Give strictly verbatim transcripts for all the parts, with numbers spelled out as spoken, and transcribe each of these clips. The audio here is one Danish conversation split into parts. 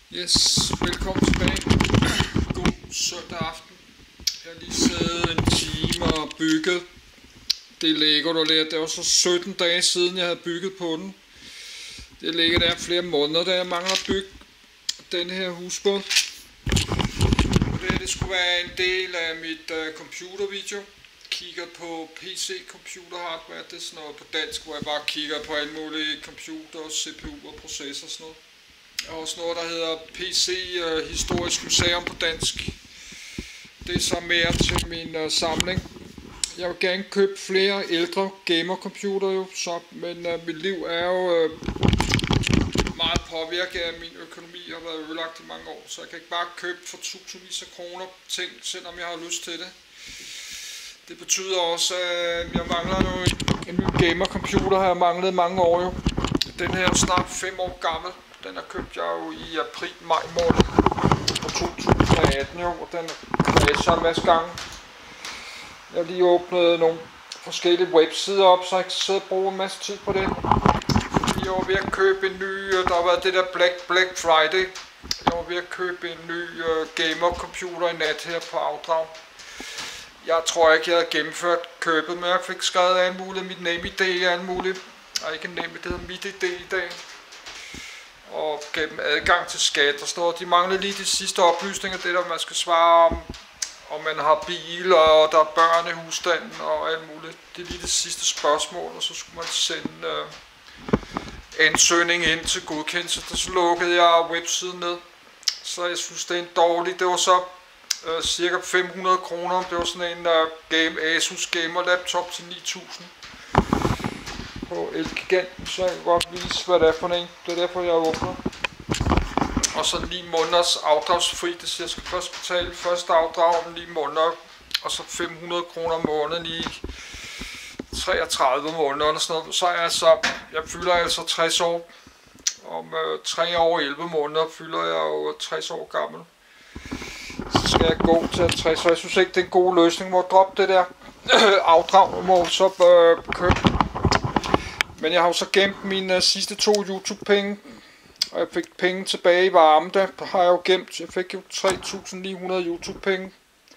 Yes, velkommen tilbage. God søndag aften. Jeg har lige siddet en time og bygget det Lego, der ligger. Det var så sytten dage siden, jeg havde bygget på den. Det ligger der flere måneder, da jeg mangler at bygge den her husbåd. Og det, det skulle være en del af mit uh, computervideo. Kigger på P C computer hardware, det er sådan noget på dansk, hvor jeg bare kigger på alle mulige computer, C P U og processor og sådan noget. Der er også noget, der hedder P C uh, Historisk Museum på dansk. Det er så mere til min uh, samling. Jeg vil gerne købe flere ældre gamercomputer jo, så, men uh, mit liv er jo uh, meget påvirket af min økonomi. Jeg har været ødelagt i mange år, så jeg kan ikke bare købe for tusindvis af kroner ting, selvom jeg har lyst til det. Det betyder også, at jeg mangler nu en ny gamercomputer, har jeg manglet mange år jo. Den her er snart fem år gammel. Den har købt jeg jo i april-maj måned på to tusind og atten jo, og den crasher en masse gange. Jeg har lige åbnet nogle forskellige websider op, så jeg kan sidde og bruge en masse tid på det. Jeg var ved at købe en ny, der har været det der Black, Black Friday. Jeg var ved at købe en ny uh, gamer-computer i nat her på afdrag. Jeg tror ikke, jeg havde gennemført købet, men jeg fik skrevet alt muligt, mit NemID og alt muligt. Og ikke NemID, det hedder MitID i dag. Og gav dem adgang til skat og sådan noget. De manglede lige de sidste oplysninger, det der man skal svare om, om man har bil, og der er børn i husstanden og alt muligt. Det er lige det sidste spørgsmål, og så skulle man sende øh, ansøgning ind til godkendelse. Så lukkede jeg websiden ned, så jeg synes det er en dårlig. Det var så øh, cirka fem hundrede kroner. Det var sådan en øh, game, Asus Gamer Laptop til ni tusind. På Elgiganten, så jeg kan godt vise, hvad det er for en. Det er derfor, jeg åbner. Og så ni måneders afdragsfri. Det siger, jeg skal først betale første afdrag om ni måneder, og så fem hundrede kroner om måneden i treogtredive måneder og sådan noget. Så er jeg så, jeg fylder altså tres år. Om øh, tre år og elleve måneder fylder jeg jo tres år gammel. Så skal jeg gå til halvtreds, så jeg synes ikke, det er en god løsning. Må droppe det der afdrag, må så øh, købe. Men jeg har jo så gemt mine uh, sidste to YouTube-penge, og jeg fik penge tilbage i varme, der har jeg jo gemt. Jeg fik jo tre tusind ni hundrede YouTube-penge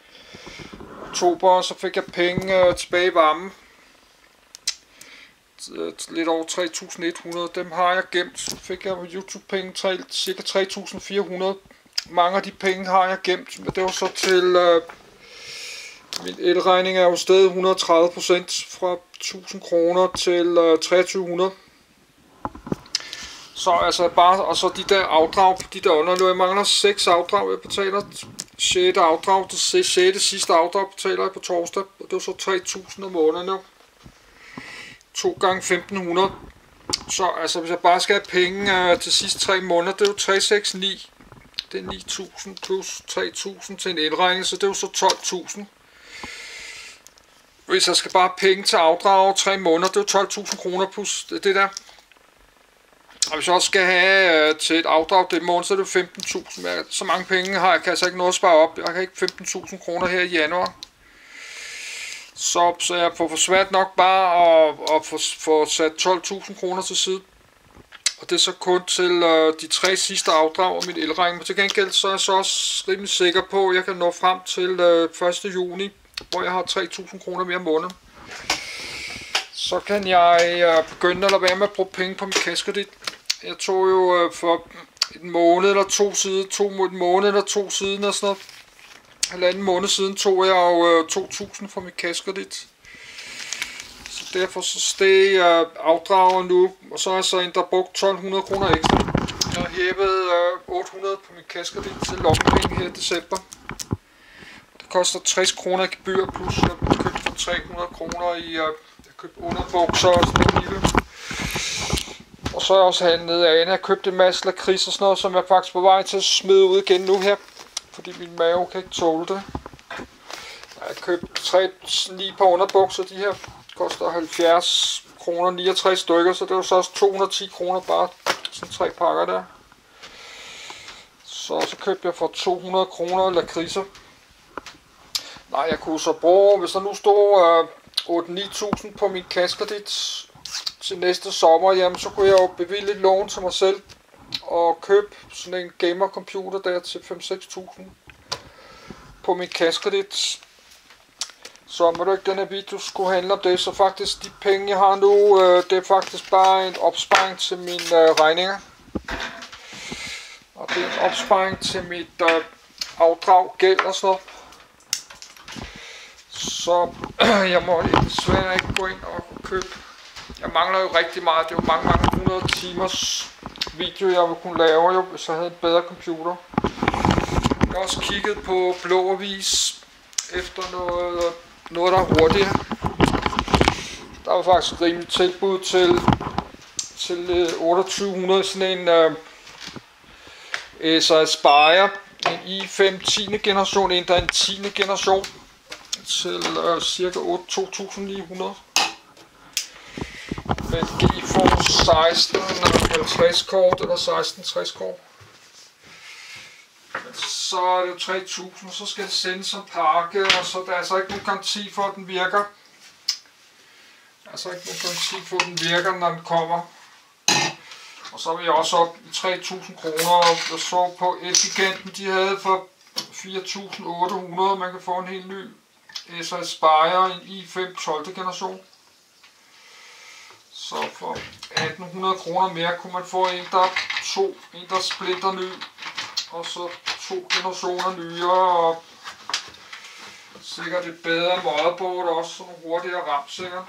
oktober, og så fik jeg penge uh, tilbage i varme. Lidt over tre tusind et hundrede, dem har jeg gemt. Så fik jeg YouTube-penge, cirka tre tusind fire hundrede. Mange af de penge har jeg gemt, men det var så til... Uh, min elregning er jo steget et hundrede og tredive procent fra tusind kroner til uh, treogtyve hundrede. Så altså bare, og så de der afdrag, de der under, nu jeg mangler seks afdrag, jeg betaler sjette afdrag, det sjette sidste afdrag betaler jeg på torsdag, og det var så tre tusind om måneden nu. to gange femten hundrede. Så altså hvis jeg bare skal have penge uh, til sidste tre måneder, det er jo tre hundrede og seksogtres. Det er ni tusind plus tre tusind til en elregning, så det er jo så tolv tusind. Hvis jeg skal bare have penge til afdrag over tre måneder, det er jo tolv tusind kroner plus det, det der. Og hvis jeg også skal have øh, til et afdrag det måned, så er det femten tusind. Så mange penge har jeg, kan jeg altså ikke noget at spare op. Jeg har ikke femten tusind kroner her i januar. Så, så jeg får for svært nok bare at, at få, få sat tolv tusind kroner til side. Og det er så kun til øh, de tre sidste afdrag af min elregning. Men til gengæld så er jeg så også rimelig sikker på, at jeg kan nå frem til øh, første juni. Hvor jeg har tre tusind kroner mere om måneden. Så kan jeg øh, begynde at lade være med at bruge penge på min kassekredit. Jeg tog jo øh, for en måned eller to siden, to en måned eller to siden og sådan noget. Halvanden måned siden tog jeg jo øh, to tusind fra min kassekredit. Så derfor så steg jeg øh, afdrager nu, og så er jeg så en, der brugt tolv hundrede kroner ekstra. Jeg har hævet øh, otte hundrede på min kassekredit til lommepenge her i december. Koster tres kroner i gebyr, plus jeg købte for tre hundrede kroner i, jeg købte underbukser og sådan noget lille. Og så har jeg også handlet af, jeg har købt en masse lakrids og sådan noget, som jeg faktisk på vej til at smide ud igen nu her. Fordi min mave kan ikke tåle det. Jeg har købt tre, ni par underbukser, de her koster halvfjerds kroner, niogtres stykker, så det er så også to hundrede og ti kroner bare sådan tre pakker der. Så, så købte jeg for to hundrede kroner lakridser. Nej, jeg kunne så bruge, hvis der nu stod øh, otte til ni tusind på min kassekredit til næste sommer, jamen så kunne jeg jo bevilge et lån til mig selv at købe sådan en gamer computer der til fem til seks tusind på min kassekredit. Så må du ikke den her video skulle handle om det, så faktisk de penge jeg har nu, øh, det er faktisk bare en opsparing til mine øh, regninger. Og det er en opsparing til mit øh, afdrag, gæld og sådan noget. Så øh, jeg må desværre ikke gå ind og købe. Jeg mangler jo rigtig meget, det er jo mange, mange hundrede timers video jeg ville kunne lave, jo, hvis jeg havde en bedre computer. Jeg har også kigget på Blå Avis efter noget, noget der er hurtigere. Der var faktisk rimelig tilbud til, til otteogtyve hundrede, sådan en uh, Acer Aspire, en i fem tiende generation, en der er en tiende generation, til uh, cirka to tusind ni hundrede. Med GeForce seksten halvtreds kort eller seksten tres kort. Så er det tre tusind, så skal det sendes som pakke, og så der er altså ikke nogen garanti for, at den virker. Der er altså ikke nogen garanti for, at den virker, når den kommer. Og så er vi også op i tre tusind kroner. Jeg så på Elgiganten, de havde for fire tusind otte hundrede. Man kan få en helt ny Acer Aspire, en i fem tolvte generation. Så for atten hundrede kroner mere kunne man få en, der to, en der splitter ny. Og så to generationer nyere, og sikkert et bedre motherboard også, sådan hurtigere RAM sikkert.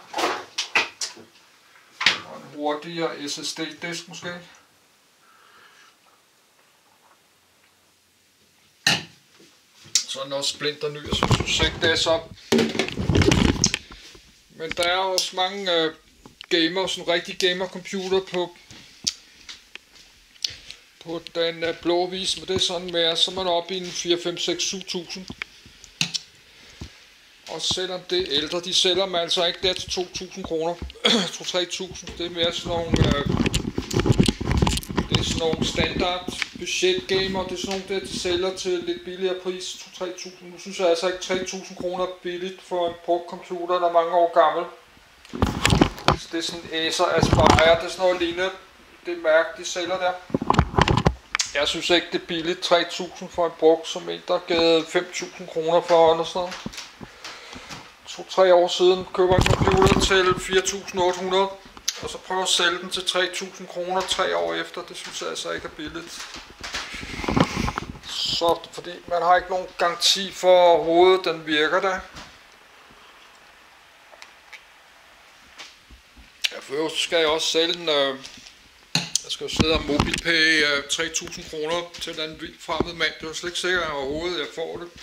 Og en hurtigere S S D-disk måske. Så er den også splinter ny, jeg synes ikke det er så. Men der er også mange øh, gamer, sådan rigtig gamer computer på på den uh, Blå Avis, men det er sådan med, så er man oppe i en fire, fem, seks, syv tusind. Og selvom det er ældre, de sælger man altså ikke der til to tusind kroner, to til tre tusind, det er mere sådan nogle, uh, det er sådan nogle standard budget gamer, det er sådan nogle der, de sælger til lidt billigere pris, to til tre tusind. Nu synes jeg altså ikke tre tusind kroner billigt for en brugt computer, der er mange år gammel. Det er sådan en Acer Aspire, det er sådan noget lignende, det mærke, de sælger der. Jeg synes ikke det er billigt, tre tusind for en brugt, som en der gav fem tusind kroner for eller sådan noget. to-tre år siden køber en computer til fire tusind otte hundrede, og så prøver at sælge den til tre tusind kroner tre år efter. Det synes jeg altså ikke er billigt. Så fordi man har ikke nogen garanti for overhovedet, den virker der. Ja, for øvrigt skal jeg også sælge den. Øh Jeg skal jo sidde og MobilePay uh, tre tusind kroner til en anden vildt fremmed mand. Det er jo slet ikke sikkert at overhovedet, jeg får det.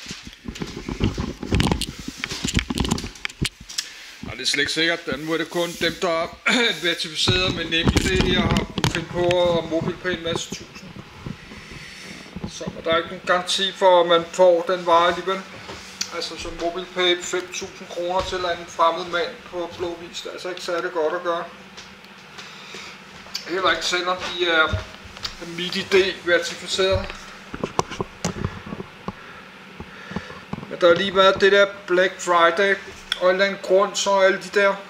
Nej, det er slet ikke sikkert. Nu er det kun dem, der er verificeret med NemID, jeg har fundet på at MobilePay en masse tusind. Så der er ikke nogen garanti for, at man får den vare alligevel. Altså som MobilePay fem tusind kroner til en anden fremmed mand på Blå Avis. Det er altså ikke særlig godt at gøre. Heller ikke selvom de er MitID verificeret. Men der har lige været det der Black Friday, og en eller anden grund, så alle de der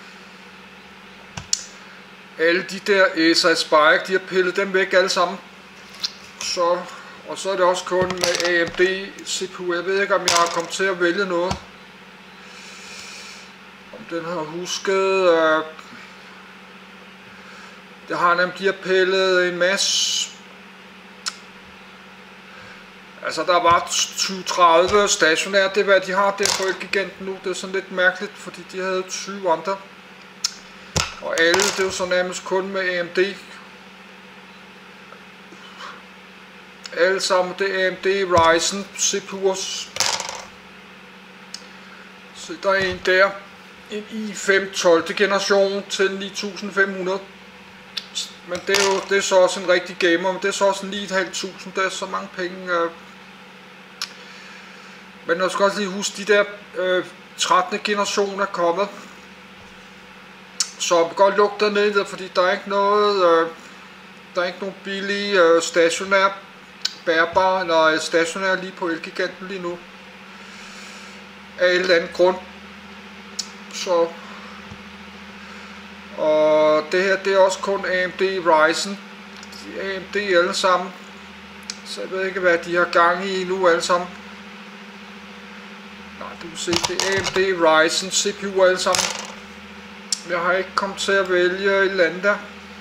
alle de der Acer Aspire, de har pillet dem væk alle sammen. Så, og så er det også kun med A M D C P U. Jeg ved ikke om jeg har kommet til at vælge noget. Om den har husket øh, Det har nemlig, de har pillet en masse. Altså der var tyve tredive stationære, det er hvad de har der på Elgiganten nu. Det er sådan lidt mærkeligt, fordi de havde tyve andre. Og alle, det er jo så nærmest kun med A M D. Alle sammen, det er A M D Ryzen C P U'ers. Så der er en der, en i fem tolvte generation til ni tusind fem hundrede. Men det er jo det er så også en rigtig gamer, men det er så også ni tusind fem hundrede, det er så mange penge. Øh. Men jeg skal også lige huske, de der øh, trettende generation er kommet. Så godt luk dernede, fordi der er ikke noget, øh, der er ikke nogen billige øh, stationær bærbar eller stationær lige på Elgiganten lige nu. Af en eller anden grund. Så og det her, det er også kun A M D Ryzen. De er A M D alle sammen. Så jeg ved ikke, hvad de har gang i nu alle sammen. Nej, du kan se, det er A M D Ryzen C P U alle sammen. Jeg har ikke kommet til at vælge et eller andet der.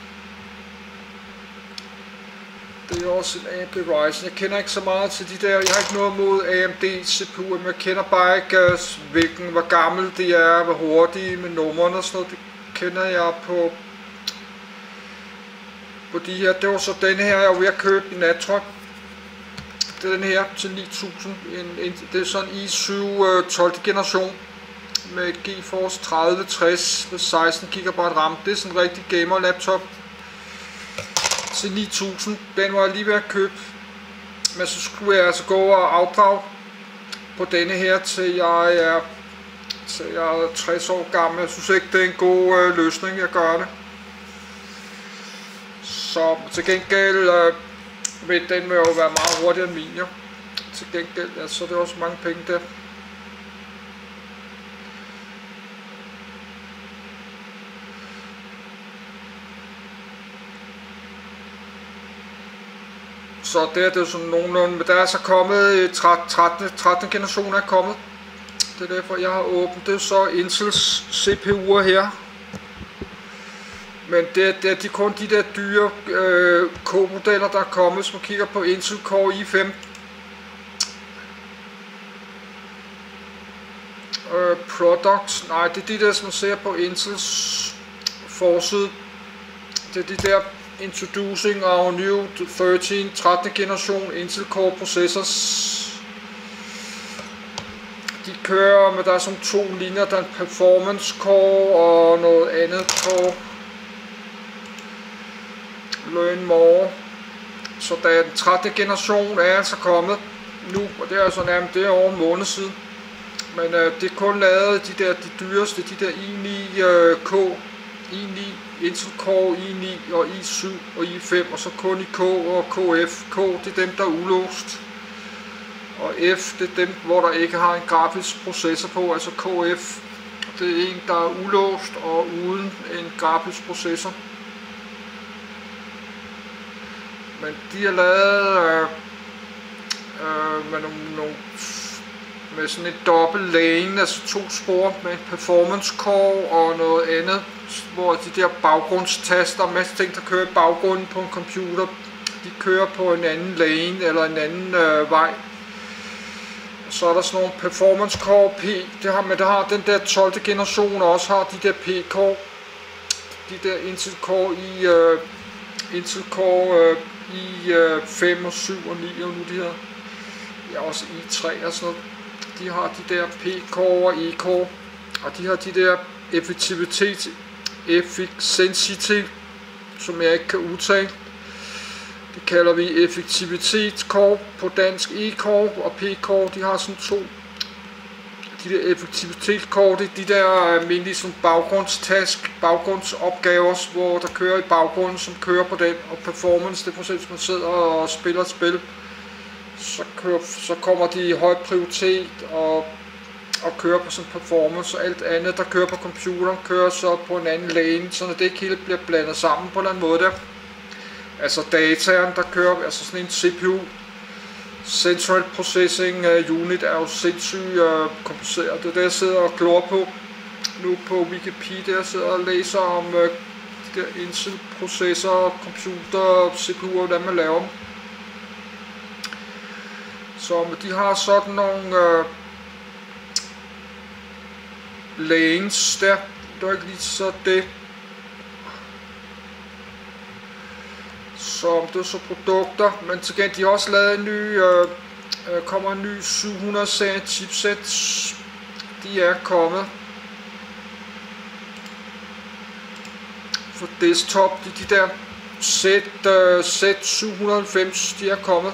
Det er også en A M D Ryzen. Jeg kender ikke så meget til de der. Jeg har ikke noget mod A M D C P U, men jeg kender bare ikke, hvilken, hvor gammel de er, hvor hurtige med numrene og sådan noget. Det kender jeg på, på de her. Det var så den her, jeg var ved at købe i nattryk. Det er den her til ni tusind. En, en, det er sådan en i syv tolvte generation med et GeForce tredive tres med seksten gigabyte RAM. Det er sådan en rigtig gamer laptop til ni tusind. Den var jeg lige ved at købe, men så skulle jeg altså gå og afdrage på denne her til jeg er, til jeg er tres år gammel. Jeg synes ikke det er en god øh, løsning at gøre det. Så til gengæld øh, vil den vil jo være meget hurtigere end min, jo. Til gengæld, ja, så er det også mange penge der. Så det er det sådan nogenlunde, men der er så kommet trettende, trettende generation er kommet. Det er derfor jeg har åbnet det, så Intels C P U'er her. Men det er, det er de, kun de der dyre øh, K-modeller, der er kommet, som kigger på Intel Core i fem. Øh, products, nej, det er de der, som man ser på Intels forside. Det er de der Introducing our new tretten, trettende generation Intel Core processors. De kører, men der er sådan to linjer, der er en Performance Core og noget andet Core. Learn more. Så da den trettende generation er altså kommet nu, og det er altså nærmest det er over en måned siden. Men øh, det er kun lavet de der de dyreste, de der i ni øh, K, i ni Intel Core i ni og i syv og i fem, og så kun i K og K F. K det er dem der er ulåst, og F det er dem hvor der ikke har en grafisk processor på, altså K F det er en der er ulåst og uden en grafisk processor. Men de er lavet øh, øh, med nogle, nogle med sådan et dobbelt lane, altså to spor med en performance core og noget andet, hvor de der baggrundstaster, masse ting der kører i baggrunden på en computer, de kører på en anden lane eller en anden øh, vej. Så er der sådan nogle performance core P, det har, men der har den der tolvte generation også har de der P-core, de der Intel Core i øh, Intel Core øh, i øh, fem og syv og ni og nu de her, ja også i tre og sådan noget. De har de der P-core og E-core, og de har de der effektivitet, efficiency, som jeg ikke kan udtale. Det kalder vi effektivitetscore på dansk. E-core og P-core, de har sådan to. De der effektivitetscore, det er de der almindelige sådan baggrundstask, baggrundsopgaver, hvor der kører i baggrunden, som kører på den, og performance, det er for eksempel, hvis man sidder og spiller et spil. Så, kører, så kommer de i høj prioritet og, og kører på sådan performance, og alt andet der kører på computeren kører så på en anden lane, så det ikke helt bliver blandet sammen på en eller anden måde der. Altså dataen der kører, altså sådan en C P U, Central Processing Unit er jo sindssygt uh, kompliceret. Det er det jeg sidder og glor på nu på Wikipedia, jeg sidder og læser om uh, de der Intel processor, computer, C P U og hvordan man laver dem. Så de har sådan nogle øh, lanes der, det er ikke lige så det. Så det er så produkter, men til gengæld de har også lavet en ny, øh, kommer en ny syv hundrede serie chipsets, de er kommet. For desktop, de, de der Z, øh, Z syv hundrede og halvfems, de er kommet.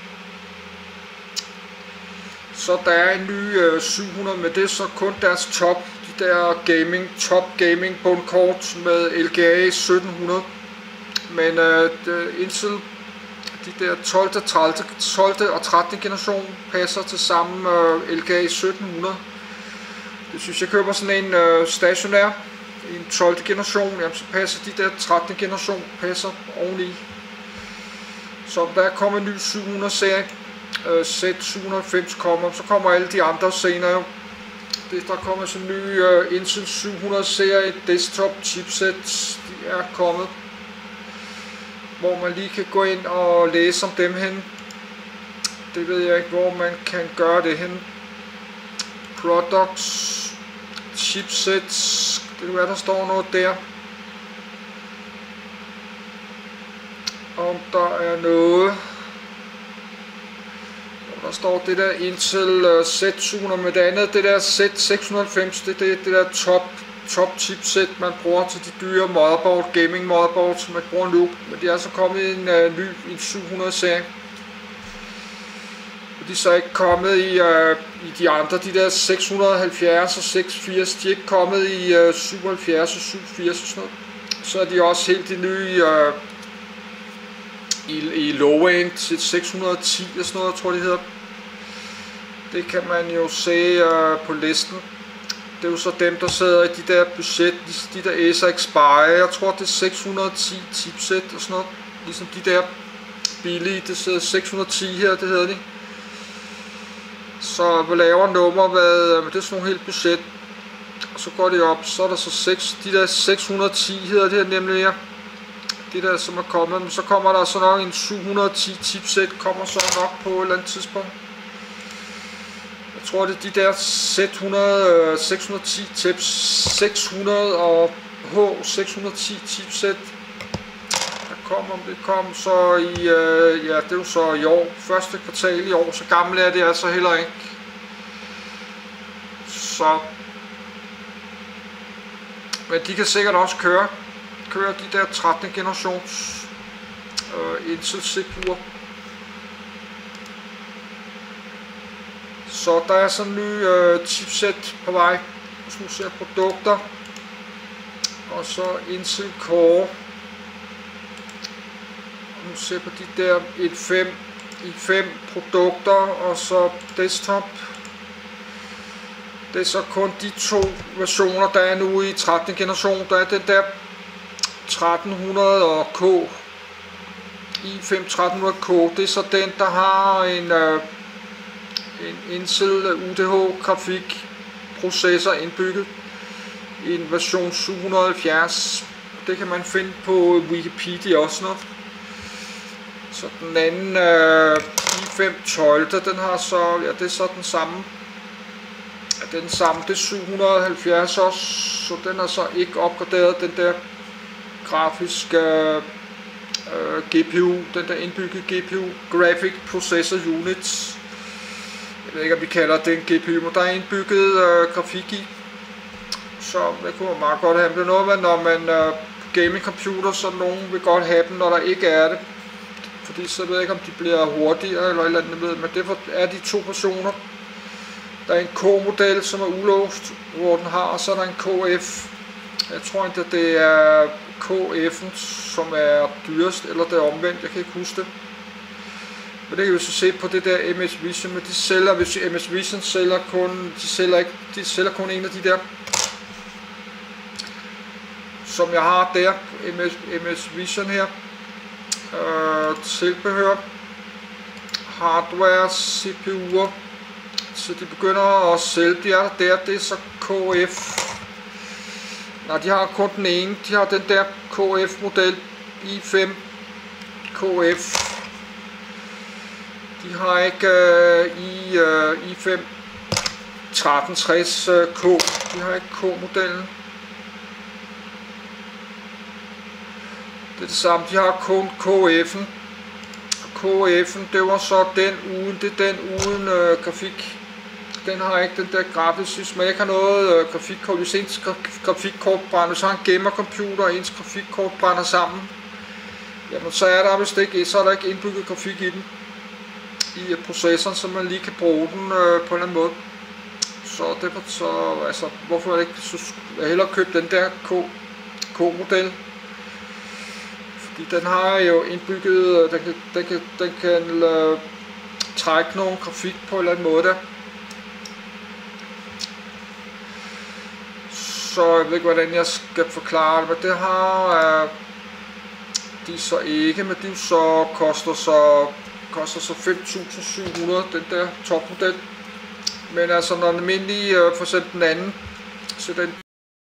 Så der er en ny øh, syv hundrede, men det er så kun deres top, de der gaming, top gaming bundkort med L G A sytten hundrede. Men øh, Intel, de der tolvte, tolvte og trettende generation passer til samme øh, L G A sytten hundrede. Det synes jeg køber sådan en øh, stationær, en tolvte generation, jamen, så passer de der trettende generation passer oveni. Så der kommer en ny syv hundrede serie, øh, Z syv halvfems kommer, så kommer alle de andre senere jo. Det, der kommer sådan en ny øh, Intel syv hundrede serie desktop chipset, de er kommet, hvor man lige kan gå ind og læse om dem hen. Det ved jeg ikke, hvor man kan gøre det hen. Products, chipsets, det er hvad der står noget der. Om der er noget. Der står det der Intel Z syv hundrede med det andet, det der Z seks halvfems, det er det, det der top, top chipset, man bruger til de dyre motherboard, gaming motherboard, som man bruger nu. Men de er så kommet i en uh, ny en syv hundrede serie. De er så ikke kommet i, uh, i de andre, de der seks halvfjerds og seks firs, de er ikke kommet i uh, syvoghalvfjerds og syvogfirs og sådan noget. Så er de også helt de nye uh, i, i low-end til seks hundrede og ti og sådan noget, tror jeg det hedder. Det kan man jo se uh, på listen. Det er jo så dem, der sidder i de der budget, de, de der Acer Aspire, jeg tror det er seks hundrede og ti chipset og sådan noget. Ligesom de der billige, det sidder seks hundrede og ti her, det hedder de. Så vi laver nummer, hvad, det er sådan nogle helt budget. Og så går det op, så er der så seks, de der seks hundrede og ti hedder det her nemlig her. De der som er kommet, men så kommer der så nok en syv hundrede og ti chipset, kommer så nok på et eller andet tidspunkt. Jeg tror det er de der Z hundrede, seks hundrede og ti tips, seks hundrede og H seks hundrede og ti chipset. Der kommer, det kom så i, øh, ja det er jo så i år, første kvartal i år, så gammel er det altså heller ikke. Så, men de kan sikkert også køre, køre de der trettende generations øh, Intel C P U'er. Så der er sådan en ny øh, chipset på vej. Hvis nu ser produkter. Og så Intel Core. Nu ser på de der i fem produkter. Og så desktop. Det er så kun de to versioner, der er nu i trettende generation. Der er den der tretten hundrede og K. i fem tretten hundrede K. Det er så den, der har en... Øh, en Intel U D H grafikprocessor indbygget i en version syv halvfjerds. Det kan man finde på Wikipedia også noget. Så den anden øh, i fem tolv, den har så, ja det er så den samme. Ja, den samme, det er syv halvfjerds også, så den er så ikke opgraderet, den der grafiske øh, G P U, den der indbygget G P U, Graphic Processor Unit. Jeg ved ikke om vi kalder det en G P U, men der er indbygget øh, grafik i. Så det kunne man meget godt have. Det er noget med, når man øh, på gaming computer, så nogen vil godt have dem, når der ikke er det. Fordi så ved jeg ikke om de bliver hurtigere eller et eller andet med. Men derfor er de to versioner. Der er en K-model, som er ulåst, hvor den har, og så er der en K F. Jeg tror ikke, at det er K F'en, som er dyrest, eller det er omvendt, jeg kan ikke huske det. Men det kan vi så se på det der M S Vision, men de sælger, hvis M S Vision sælger kun, de sælger ikke, de sælger kun en af de der, som jeg har der, M S Vision her, øh, tilbehør, hardware, C P U'er, så de begynder at sælge, de er der, det er så K F, nej de har kun den ene, de har den der K F model i fem K F. De har ikke øh, i øh, i fem tretten tres øh, K. De har ikke K-modellen. Det er det samme. De har kun K F'en. K F'en, det var så den uden, det er den uden øh, grafik. Den har ikke den der grafisk, men jeg kan noget øh, grafikkort. Hvis ens grafikkort brænder, så har en gamercomputer og ens grafikkort brænder sammen. Jamen så er der vist ikke, så er der ikke indbygget grafik i den. I processoren, så man lige kan bruge den øh, på en eller anden måde. Så derfor så, altså, hvorfor jeg ikke, så jeg hellere købe den der K, K-model. Fordi den har jo indbygget, den kan, den kan, den kan øh, trække nogen grafik på en eller anden måde der. Så jeg ved ikke, hvordan jeg skal forklare det, men det har, øh, de så ikke, men de så koster så, koster så fem tusind syv hundrede, den der topmodel. Men altså, når den almindelige, for eksempel den anden, så den